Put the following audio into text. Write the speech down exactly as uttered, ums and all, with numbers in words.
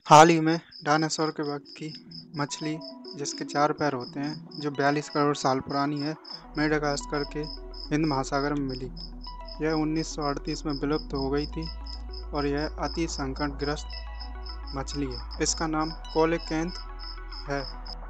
हाल ही में डायनासोर के वक्त की मछली जिसके चार पैर होते हैं, जो बयालीस करोड़ साल पुरानी है, मेडागास्कर के हिंद महासागर में मिली। यह उन्नीस सौ अड़तीस में विलुप्त हो गई थी और यह अति संकटग्रस्त मछली है। इसका नाम कोलेकेंथ है।